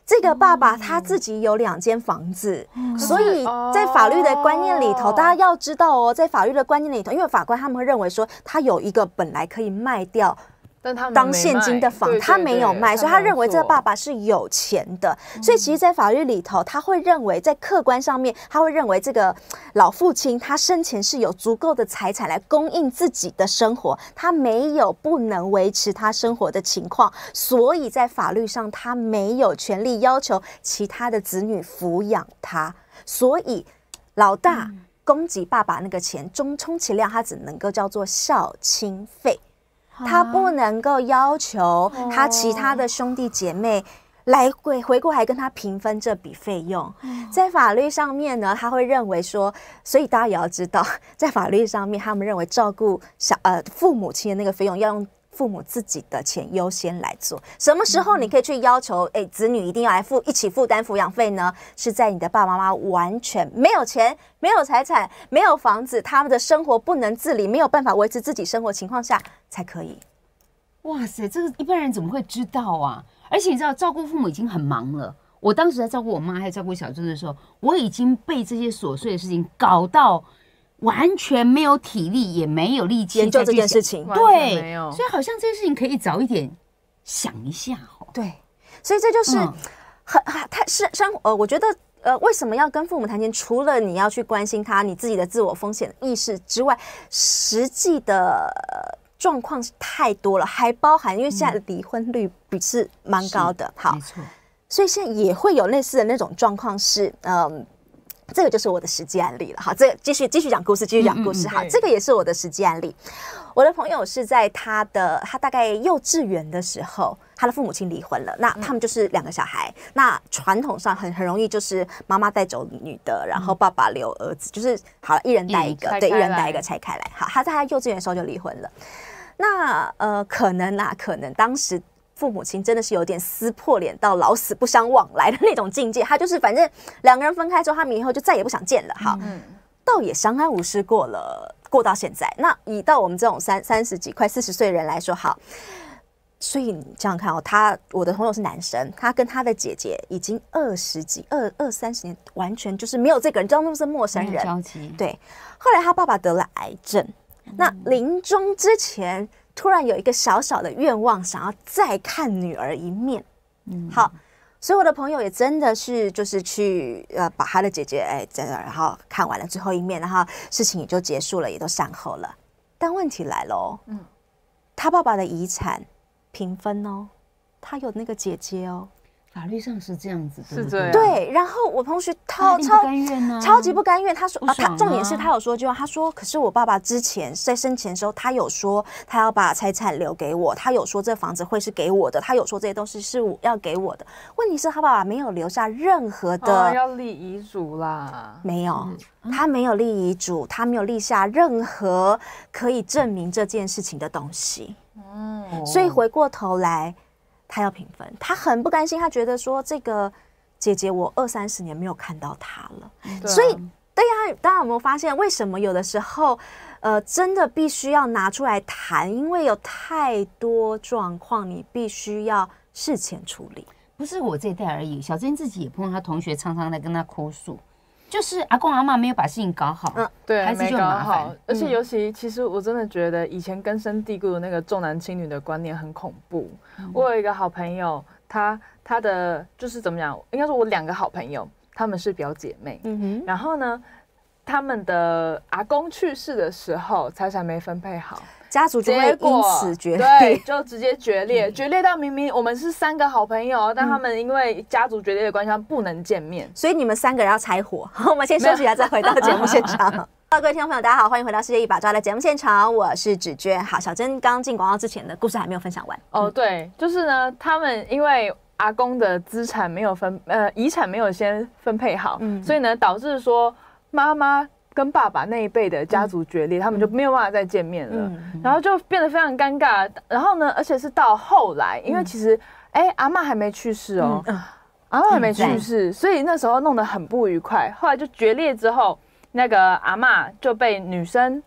Speaker 2: 这个爸爸他自己有两间房子，嗯、所以在法律的观念里头，哦、大家要知道哦，在法律的观念里头，因为法官他们会认为说，他有一个本来可以卖掉。
Speaker 3: 但他
Speaker 2: 当现金的房，他没有卖，所以他认为这个爸爸是有钱的。所以其实，在法律里头，他会认为在客观上面，他会认为这个老父亲他生前是有足够的财产来供应自己的生活，他没有不能维持他生活的情况，所以在法律上他没有权利要求其他的子女抚养他。所以老大供给爸爸那个钱，中充其量他只能够叫做孝亲费。他不能够要求他其他的兄弟姐妹来回回过来跟他平分这笔费用，在法律上面呢，他会认为说，所以大家也要知道，在法律上面，他们认为照顾小呃父母亲的那个费用要用父母自己的钱优先来做。什么时候你可以去要求，哎，子女一定要来付一起负担抚养费呢？是在你的爸爸妈妈完全没有钱、没有财产、没有房子，他们的生活不能自理，没有办法维持自己生活情况下才可以。
Speaker 4: 哇塞，这个一般人怎么会知道啊？而且你知道，照顾父母已经很忙了。我当时在照顾我妈还有照顾小珍的时候，我已经被这些琐碎的事情搞到完全没有体力，也没有力气
Speaker 2: 研究这件事情。
Speaker 4: 对，所以好像这件事情可以早一点想一下哦。
Speaker 2: 对，所以这就是很太是生呃，我觉得呃，为什么要跟父母谈钱？除了你要去关心他你自己的自我风险意识之外，实际的状况太多了，还包含因为现在的离婚率比是蛮高的，好，
Speaker 4: 没错。
Speaker 2: 所以现在也会有类似的那种状况是，嗯，这个就是我的实际案例了。好，这个继续继续讲故事，继续讲故事。好，这个也是我的实际案例。我的朋友是在他的他大概幼稚园的时候，他的父母亲离婚了。那他们就是两个小孩。嗯、那传统上很很容易就是妈妈带走女的，然后爸爸留儿子，就是好了，一人带一个，对，一人带一个拆开来。好，他在他幼稚园的时候就离婚了。那呃，可能啦，可能当时父母亲真的是有点撕破脸到老死不相往来的那种境界。他就是反正两个人分开之后，他们以后就再也不想见了。好，嗯、倒也相安无事过了。过到现在，那以到我们这种三三十几、快四十岁的人来说，好，所以你想想看哦，他我的朋友是男生，他跟他的姐姐已经二十几、二二三十年，完全就是没有这个人，知道那是陌生人。
Speaker 4: 交集。
Speaker 2: 对，后来他爸爸得了癌症，嗯、那临终之前，突然有一个小小的愿望，想要再看女儿一面。嗯，好。所以我的朋友也真的是就是去呃把他的姐姐哎在那，然后看完了最后一面，然后事情也就结束了，也都善后了。但问题来喽，嗯，他爸爸的遗产平分哦，他有那个姐姐哦。
Speaker 4: 法律上是这样子，
Speaker 3: 是这样。
Speaker 2: 对，然后我同学超超超级不甘愿，他说啊，他重点是他有说一句话，他说，可是我爸爸之前在生前的时候，他有说他要把财产留给我，他有说这房子会是给我的，他有说这些东西是我要给我的。问题是他爸爸没有留下任何的，
Speaker 3: 哦、要立遗嘱啦，
Speaker 2: 没有，他没有立遗嘱，他没有立下任何可以证明这件事情的东西。嗯，所以回过头来。他要平分，他很不甘心，他觉得说这个姐姐我二三十年没有看到她了，啊、所以对呀，大家有没有发现，为什么有的时候，呃，真的必须要拿出来谈，因为有太多状况，你必须要事前处理。
Speaker 4: 不是我这一代而已，小珍自己也碰到她同学，常常来跟她哭诉。就是阿公阿嬷没有把事情搞好，嗯，
Speaker 3: 对，
Speaker 4: 孩子就很麻烦。
Speaker 3: 而且尤其，其实我真的觉得以前根深蒂固的那个重男轻女的观念很恐怖。嗯、我有一个好朋友，他他的就是怎么讲？应该说我两个好朋友，他们是表姐妹。嗯哼。然后呢，他们的阿公去世的时候，财产没分配好。
Speaker 2: 家族就会因此决裂，
Speaker 3: 对，就直接决裂，决裂到明明我们是三个好朋友，但他们因为家族决裂的关系，他们不能见面，
Speaker 2: 所以你们三个人要拆伙。好，我们先休息一下，再回到节目现场。各位听众朋友，大家好，欢迎回到世界一把抓的节目现场，我是芷娟。好，小珍刚进广告之前的故事还没有分享完。
Speaker 3: 哦，对，就是呢，他们因为阿公的资产没有分，呃，遗产没有先分配好，嗯、所以呢，导致说妈妈跟爸爸那一辈的家族决裂，嗯、他们就没有办法再见面了，嗯、然后就变得非常尴尬。然后呢，而且是到后来，因为其实，哎、嗯，阿嬷还没去世哦，嗯、阿嬷还没去世，嗯、所以那时候弄得很不愉快。后来就决裂之后，那个阿嬷就被女生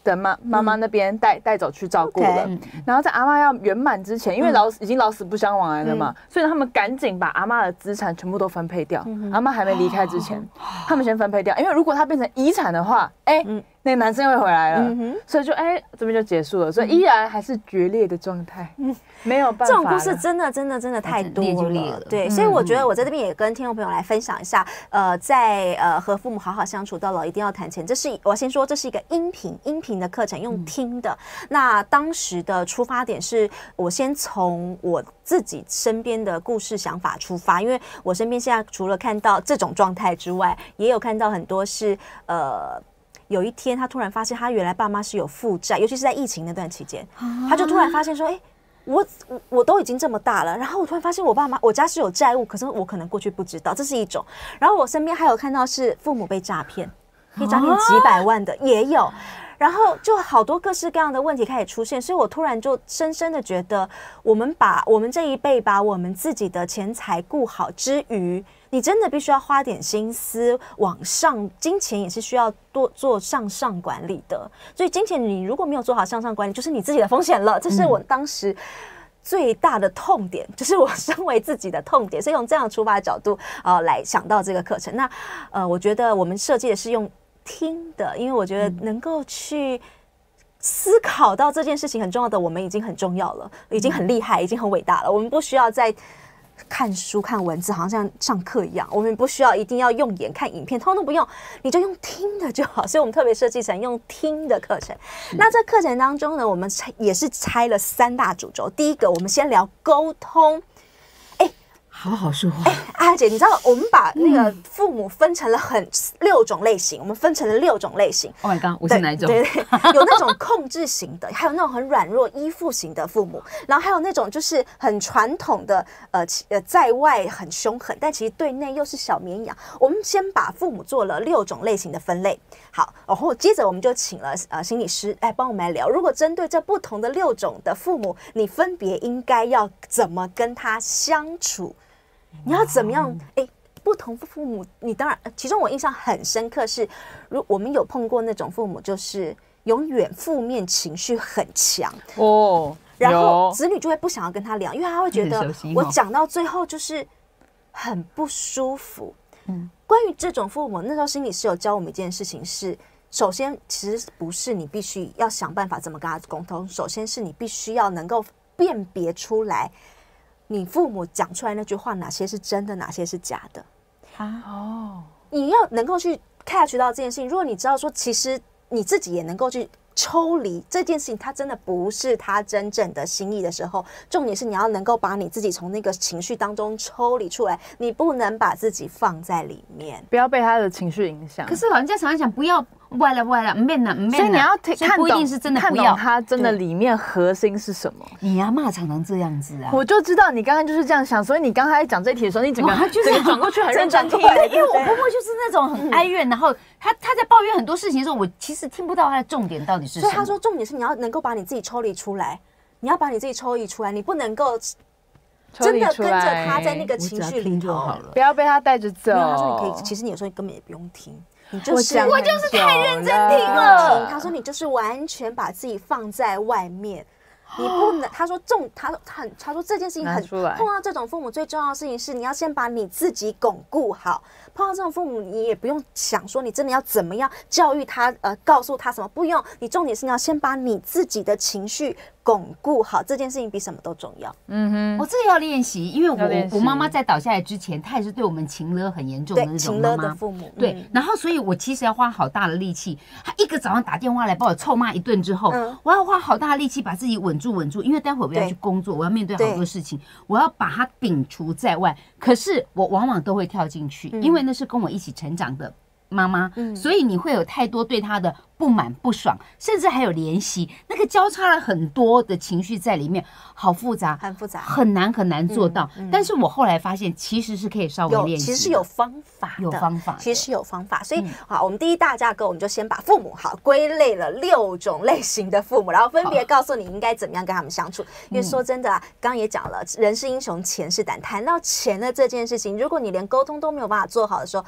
Speaker 3: 的妈妈妈那边带带走去照顾了，然后在阿嬷要圆满之前，因为老已经老死不相往来了嘛，所以他们赶紧把阿嬷的资产全部都分配掉。阿嬷还没离开之前，他们先分配掉，因为如果它变成遗产的话，哎，那个男生又会回来了，所以就哎这边就结束了，所以依然还是决裂的状态，没有办法。
Speaker 2: 这种故事真的真的真的太多了，对，所以我觉得我在这边也跟听众朋友来分享一下，呃，在呃和父母好好相处到老一定要谈钱，这是我先说这是一个音频音频的课程，用听的。嗯、那当时的出发点是我先从我自己身边的故事想法出发，因为我身边现在除了看到这种状态之外，也有看到很多是呃。有一天，他突然发现他原来爸妈是有负债，尤其是在疫情那段期间，啊、他就突然发现说：“哎、欸，我我我都已经这么大了，然后我突然发现我爸妈我家是有债务，可是我可能过去不知道，这是一种。然后我身边还有看到是父母被诈骗，被诈骗几百万的、啊、也有。”然后就好多各式各样的问题开始出现，所以我突然就深深的觉得，我们把我们这一辈把我们自己的钱财顾好之余，你真的必须要花点心思往上，金钱也是需要多做向上管理的。所以金钱你如果没有做好向上管理，就是你自己的风险了。这是我当时最大的痛点，就是我身为自己的痛点。所以用这样出发的角度，呃，来想到这个课程。那呃，我觉得我们设计的是用听的，因为我觉得能够去思考到这件事情很重要的我们已经很重要了，已经很厉害，已经很伟大了。我们不需要再看书看文字，好像像上课一样，我们不需要一定要用眼看影片，通通不用，你就用听的就好。所以我们特别设计成用听的课程。那这课程当中呢，我们也是拆了三大主轴。第一个，我们先聊沟通。
Speaker 4: 好好说话。
Speaker 2: 哎，阿姐，你知道我们把那个父母分成了很六种类型，我们分成了六种类型。
Speaker 4: Oh my god， 我是哪一种？
Speaker 2: 对对，有那种控制型的，还有那种很软弱依附型的父母，然后还有那种就是很传统的，呃呃，在外很凶狠，但其实对内又是小绵羊。我们先把父母做了六种类型的分类。好，然后接着我们就请了呃心理师来帮我们来聊，如果针对这不同的六种的父母，你分别应该要怎么跟他相处？你要怎么样？哎，不同父母，你当然，其中我印象很深刻是，如我们有碰过那种父母，就是永远负面情绪很强哦，然后子女就会不想要跟他聊，因为他会觉得我讲到最后就是很不舒服。嗯，关于这种父母，那时候心理师有教我们一件事情是，首先其实不是你必须要想办法怎么跟他沟通，首先是你必须要能够辨别出来。你父母讲出来那句话，哪些是真的，哪些是假的？啊哦，你要能够去 catch 到这件事情。如果你知道说，其实你自己也能够去抽离这件事情，它真的不是他真正的心意的时候，重点是你要能够把你自己从那个情绪当中抽离出来，你不能把自己放在里面，
Speaker 3: 不要被他的情绪影响。
Speaker 4: 可是老人家常常讲，不要。歪了歪了，没呢没呢。
Speaker 3: 所以你要看
Speaker 4: 不一定是真的不要，
Speaker 3: 他真的里面核心是什么？
Speaker 4: 你阿嬷常常这样子啊，
Speaker 3: 我就知道你刚刚就是这样想，所以你刚才讲这题的时候，你整个就是转过去很认真听，
Speaker 4: 因为我婆婆就是那种很哀怨，然后她她在抱怨很多事情的时候，我其实听不到她的重点到底是什么。
Speaker 2: 所以她说重点是你要能够把你自己抽离出来，你要把你自己抽离出来，你不能够。真的跟着他在那个情绪里头，
Speaker 3: 不要被他带着走。
Speaker 2: 他说你可以，其实你有时候根本也不用听，你就是
Speaker 4: 我就是太认真听了。
Speaker 2: 他说你就是完全把自己放在外面，你不能。他说重，他他他说这件事情很碰到这种父母最重要的事情是，你要先把你自己巩固好。碰到这种父母，你也不用想说你真的要怎么样教育他，呃，告诉他什么，不用。你重点是你要先把你自己的情绪巩固好，这件事情比什么都重要。
Speaker 4: 嗯哼，我这个要练习，因为我我妈妈在倒下来之前，她也是对我们情勒很严重的那种妈妈，情勒
Speaker 2: 的父母。
Speaker 4: 对，嗯、然后所以我其实要花好大的力气。她一个早上打电话来把我臭骂一顿之后，嗯、我要花好大的力气把自己稳住稳住，因为待会我要去工作，我要面对好多事情，我要把它摒除在外。可是我往往都会跳进去，嗯、因为那是跟我一起成长的妈妈，嗯、所以你会有太多对她的不满、不爽，甚至还有怜惜，那个交叉了很多的情绪在里面，好复杂，
Speaker 2: 很复杂，
Speaker 4: 很难很难做到。嗯嗯、但是我后来发现，其实是可以稍微练习，
Speaker 2: 其实是有方法的，
Speaker 4: 有方法，
Speaker 2: 其实是有方法。所以，好，我们第一大架构，我们就先把父母好归类了六种类型的父母，然后分别告诉你应该怎么样跟他们相处。因为说真的啊，刚刚也讲了，人是英雄，钱是胆。谈到钱的这件事情，如果你连沟通都没有办法做好的时候，不用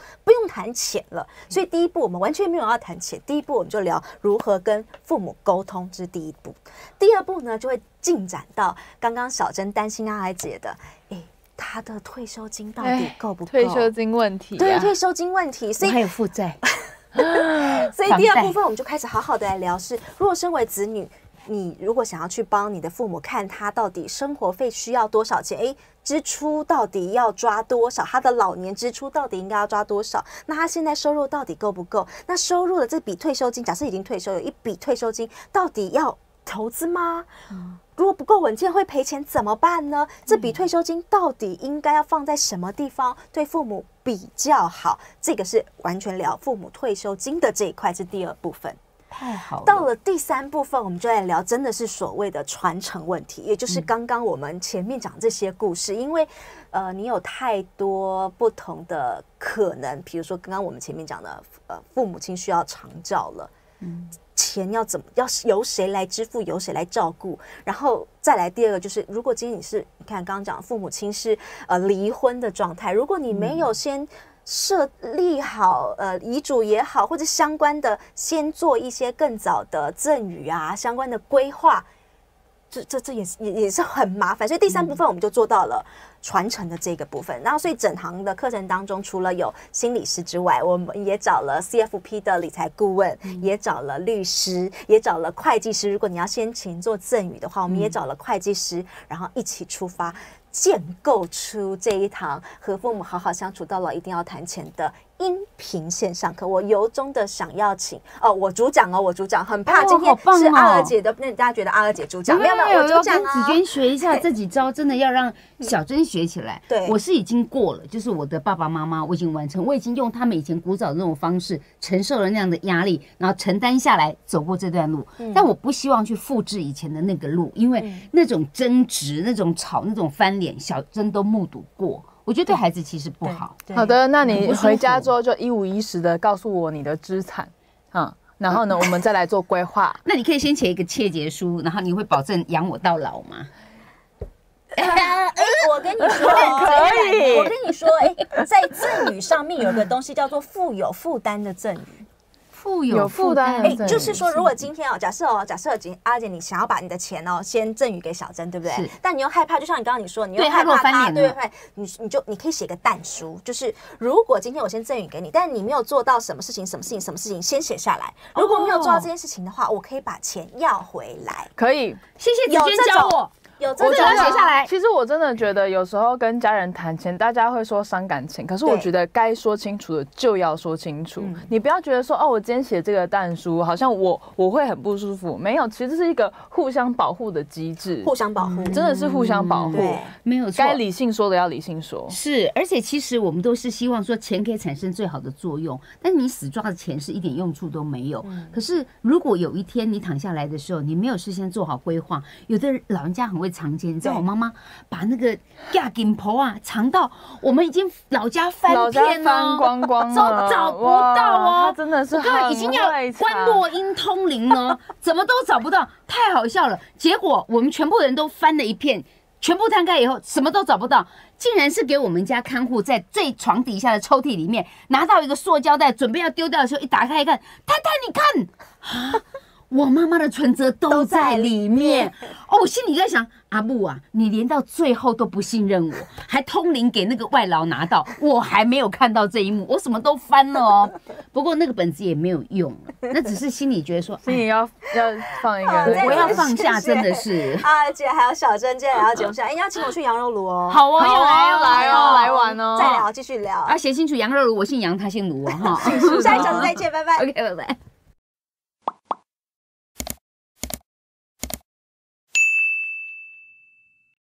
Speaker 2: 用谈钱了。所以第一步我们完全没有要谈钱，第一步我们就聊如何跟父母沟通，这是第一步。第二步呢，就会进展到刚刚小珍担心阿来姐的，哎，她的退休金到底够不够？
Speaker 3: 退休金问题、啊，
Speaker 2: 对，退休金问题，所以
Speaker 4: 还有负债。
Speaker 2: 所以第二部分我们就开始好好的来聊是，如果身为子女，你如果想要去帮你的父母看他到底生活费需要多少钱，哎，支出到底要抓多少，他的老年支出到底应该要抓多少，那他现在收入到底够不够？那收入的这笔退休金，假设已经退休，有一笔退休金，到底要投资吗？嗯，如果不够稳健会赔钱怎么办呢？这笔退休金到底应该要放在什么地方对父母比较好？这个是完全聊父母退休金的这一块，是第二部分。
Speaker 4: 太好了。
Speaker 2: 到了第三部分，我们就来聊真的是所谓的传承问题，也就是刚刚我们前面讲这些故事，因为呃，你有太多不同的可能，比如说刚刚我们前面讲的，呃，父母亲需要长照了，嗯。钱要怎么要由谁来支付，由谁来照顾，然后再来第二个就是，如果今天你是你看刚刚讲父母亲是呃离婚的状态，如果你没有先设立好呃遗嘱也好，或者相关的先做一些更早的赠与啊相关的规划，这这这也是也也是很麻烦，所以第三部分我们就做到了传承的这个部分。然后所以整堂的课程当中，除了有心理师之外，我们也找了 C F P 的理财顾问，嗯、也找了律师，也找了会计师。如果你要先前做赠与的话，我们也找了会计师，然后一起出发，建构出这一堂和父母好好相处到老一定要谈钱的音频线上课。我由衷的想要请哦，我主讲哦，我主讲，很怕今天是阿娥姐的，那大家觉得阿娥姐主讲，没有没有，我主讲啊。
Speaker 4: 跟子娟学一下这几招，真的要让小珍学起来。
Speaker 2: 对，
Speaker 4: 我是已经过了，就是我的爸爸妈妈，我已经完成，我已经用他们以前古早的那种方式承受了那样的压力，然后承担下来走过这段路。嗯、但我不希望去复制以前的那个路，因为那种争执、那种吵、那种翻脸，小珍都目睹过。我觉得对孩子其实不好。
Speaker 3: 好的，那你回家之后就一五一十的告诉我你的资产，嗯，然后呢，我们再来做规划。
Speaker 4: 那你可以先写一个切结书，然后你会保证养我到老吗？
Speaker 2: 哎、呃，我跟你说，可以。我跟你说，哎，在赠与上面有个东西叫做富有负担的赠与。
Speaker 4: 富有负担，
Speaker 2: 哎，就是说，如果今天哦，假设哦，假设阿姐你想要把你的钱哦先赠予给小珍，对不对？但你又害怕，就像你刚刚你说，你又害怕他，对对对，你你就你可以写个但书，就是如果今天我先赠予给你，但你没有做到什么事情，什么事情，什么事情，先写下来。如果没有做到这件事情的话，我可以把钱要回来。
Speaker 3: 可以，
Speaker 4: 谢谢子娟教我。
Speaker 2: 有这种
Speaker 4: 写下来。
Speaker 3: 其实我真的觉得有时候跟家人谈钱，大家会说伤感情，可是我觉得该说清楚的就要说清楚。嗯、你不要觉得说哦，我今天写这个但书，好像我我会很不舒服。没有，其实是一个互相保护的机制，
Speaker 2: 互相保护，
Speaker 3: 真的是互相保护。
Speaker 2: 嗯、
Speaker 4: 没有错，
Speaker 3: 该理性说的要理性说。
Speaker 4: 是，而且其实我们都是希望说钱可以产生最好的作用，但你死抓的钱是一点用处都没有。嗯、可是如果有一天你躺下来的时候，你没有事先做好规划，有的老人家很会藏钱，你知道我妈妈把那个嫁金婆啊藏到我们已经老家翻遍了，
Speaker 3: 翻光光了，
Speaker 4: 找找不到哦。
Speaker 3: 他真的是
Speaker 4: 很已经要观落阴通灵了，怎么都找不到，太好笑了。结果我们全部人都翻了一片，全部摊开以后什么都找不到，竟然是给我们家看护在最床底下的抽屉里面拿到一个塑胶袋，准备要丢掉的时候，一打开一看，太太你看啊！我妈妈的存折都在里面哦，我心里在想，阿布啊，你连到最后都不信任我，还通灵给那个外劳拿到，我还没有看到这一幕，我什么都翻了哦。不过那个本子也没有用，那只是心里觉得说，
Speaker 3: 心里要要放一个，
Speaker 4: 我要放下，真的是。
Speaker 2: 阿姐还有小珍，今天来到节目上，哎，要请我去羊肉炉哦。
Speaker 4: 好哦，
Speaker 3: 来哦，来哦，来玩哦，
Speaker 2: 再聊，继续聊。
Speaker 4: 要写清楚羊肉炉，我姓杨，他姓卢哦，哈。
Speaker 2: 下一场再见，拜拜。
Speaker 4: OK， 拜拜。